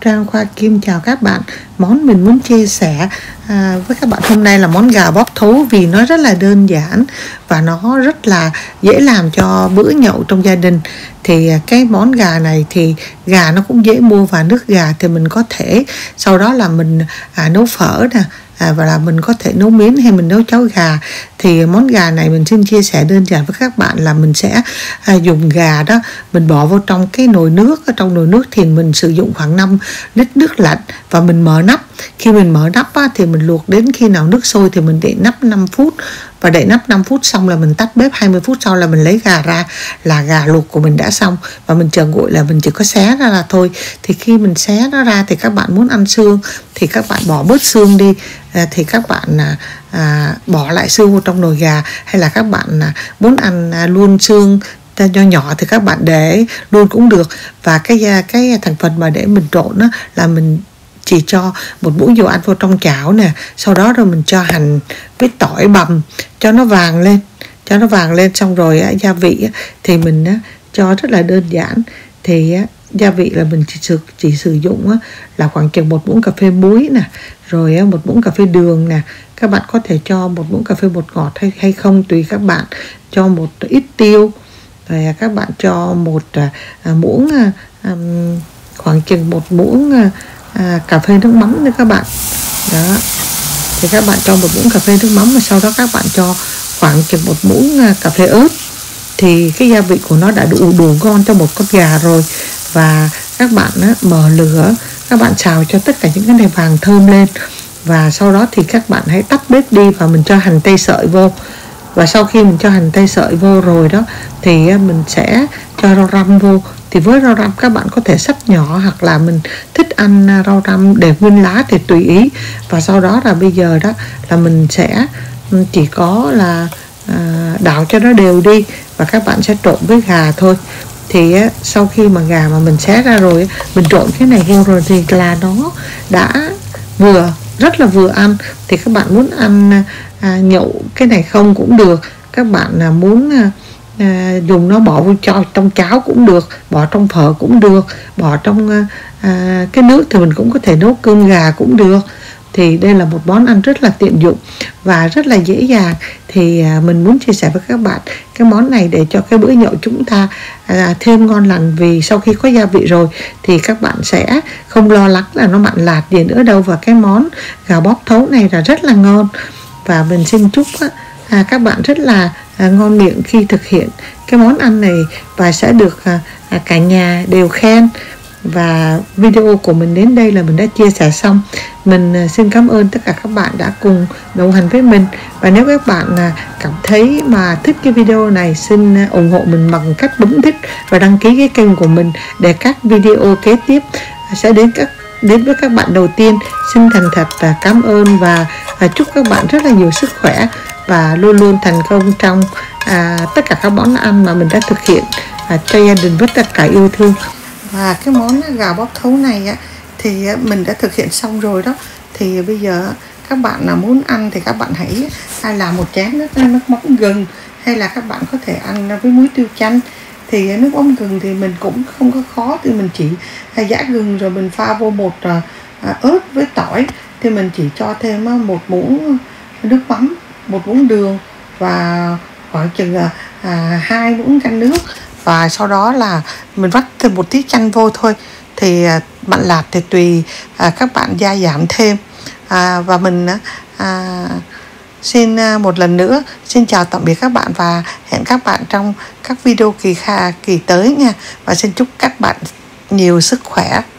Trang Khoa Kim chào các bạn. Món mình muốn chia sẻ với các bạn hôm nay là món gà bóc thấu, vì nó rất là đơn giản và nó rất là dễ làm cho bữa nhậu trong gia đình. Thì cái món gà này thì gà nó cũng dễ mua, và nước gà thì mình có thể sau đó là mình nấu phở nè, và là mình có thể nấu miến hay mình nấu cháo gà. Thì món gà này mình xin chia sẻ đơn giản với các bạn là mình sẽ dùng gà đó, mình bỏ vô trong cái nồi nước. Ở trong nồi nước thì mình sử dụng khoảng 5 lít nước lạnh và mình mở nắp. Khi mình mở nắp thì mình luộc đến khi nào nước sôi thì mình để nắp 5 phút. Và đậy nắp 5 phút xong là mình tắt bếp. 20 phút sau là mình lấy gà ra, là gà luộc của mình đã xong. Và mình chờ nguội là mình chỉ có xé ra là thôi. Thì khi mình xé nó ra thì các bạn muốn ăn xương thì các bạn bỏ bớt xương đi, thì các bạn bỏ lại xương vào trong nồi gà. Hay là các bạn muốn ăn luôn xương nho nhỏ thì các bạn để luôn cũng được. Và cái thành phần mà để mình trộn đó là mình chỉ cho một muỗng dầu ăn vô trong chảo nè, sau đó rồi mình cho hành với tỏi bằm cho nó vàng lên, xong rồi gia vị thì mình cho rất là đơn giản. Thì gia vị là mình chỉ sử dụng là khoảng chừng 1 muỗng cà phê muối nè, rồi 1 muỗng cà phê đường nè. Các bạn có thể cho 1 muỗng cà phê bột ngọt hay không tùy các bạn. Cho một ít tiêu, rồi các bạn cho một muỗng khoảng chừng 1 muỗng cà phê nước mắm nữa các bạn. Đó. Thì các bạn cho 1 muỗng cà phê nước mắm, và sau đó các bạn cho khoảng chừng 1 muỗng cà phê ớt. Thì cái gia vị của nó đã đủ ngon cho một con gà rồi. Và các bạn mở lửa, các bạn xào cho tất cả những cái này vàng thơm lên. Và sau đó thì các bạn hãy tắt bếp đi và mình cho hành tây sợi vô. Và sau khi mình cho hành tây sợi vô rồi đó thì mình sẽ cho rau răm vô. Thì với rau răm các bạn có thể xắt nhỏ, hoặc là mình thích ăn rau răm để nguyên lá thì tùy ý. Và sau đó là bây giờ đó là mình sẽ chỉ có là đảo cho nó đều đi, và các bạn sẽ trộn với gà thôi. Thì sau khi mà gà mà mình xé ra rồi, mình trộn cái này vô rồi thì là nó đã rất là vừa ăn. Thì các bạn muốn ăn nhậu cái này không cũng được. Các bạn muốn dùng nó bỏ vô trong cháo cũng được, bỏ trong phở cũng được, bỏ trong cái nước thì mình cũng có thể nấu cơm gà cũng được. Thì đây là một món ăn rất là tiện dụng và rất là dễ dàng. Thì mình muốn chia sẻ với các bạn cái món này để cho cái bữa nhậu chúng ta thêm ngon lành. Vì sau khi có gia vị rồi thì các bạn sẽ không lo lắng là nó mặn lạt gì nữa đâu. Và cái món gà bóc thấu này là rất là ngon. Và mình xin chúc các bạn rất là ngon miệng khi thực hiện cái món ăn này, và sẽ được cả nhà đều khen. Và video của mình đến đây là mình đã chia sẻ xong. Mình xin cảm ơn tất cả các bạn đã cùng đồng hành với mình. Và nếu các bạn cảm thấy mà thích cái video này, xin ủng hộ mình bằng cách bấm thích và đăng ký cái kênh của mình để các video kế tiếp sẽ đến với các bạn đầu tiên. Xin thành thật cảm ơn và chúc các bạn rất là nhiều sức khỏe và luôn luôn thành công trong tất cả các món ăn mà mình đã thực hiện cho gia đình với tất cả yêu thương. Và cái món gà bóc thấu này thì mình đã thực hiện xong rồi đó. Thì bây giờ các bạn muốn ăn thì các bạn hãy làm một chén nước mắm gừng, hay là các bạn có thể ăn với muối tiêu chanh. Thì nước mắm gừng thì mình cũng không có khó, thì mình chỉ giã gừng rồi mình pha vô một ớt với tỏi. Thì mình chỉ cho thêm 1 muỗng nước mắm, 1 muỗng đường và khoảng chừng 2 muỗng canh nước. Và sau đó là mình vắt thêm một tí chanh vô thôi. Thì mặn lạt thì tùy các bạn gia giảm thêm. Và mình xin một lần nữa xin chào tạm biệt các bạn, và hẹn các bạn trong các video kỳ tới nha. Và xin chúc các bạn nhiều sức khỏe.